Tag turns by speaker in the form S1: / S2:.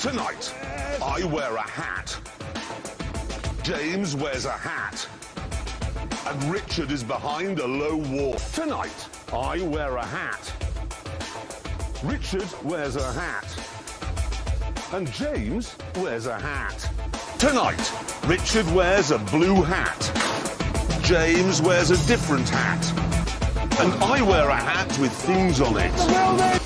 S1: Tonight, I wear a hat. James wears a hat. And Richard is behind a low wall. Tonight, I wear a hat. Richard wears a hat. And James wears a hat. Tonight, Richard wears a blue hat. James wears a different hat. And I wear a hat with things on it.